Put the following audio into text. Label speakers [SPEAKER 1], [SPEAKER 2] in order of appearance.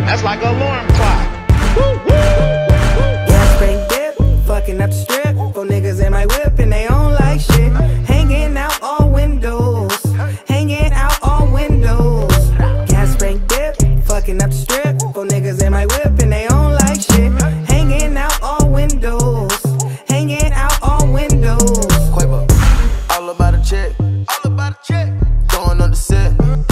[SPEAKER 1] That's like an alarm clock.
[SPEAKER 2] Gas brake dip, fucking up the strip. For niggas in my whip and they don't like shit. Hanging out all windows, hanging out all windows. Gas brake dip, fucking up the strip. For niggas in my whip and they don't like shit. Hanging out all windows, hanging out all windows.
[SPEAKER 3] Quavo, all about a check, all about a check. Going on the set.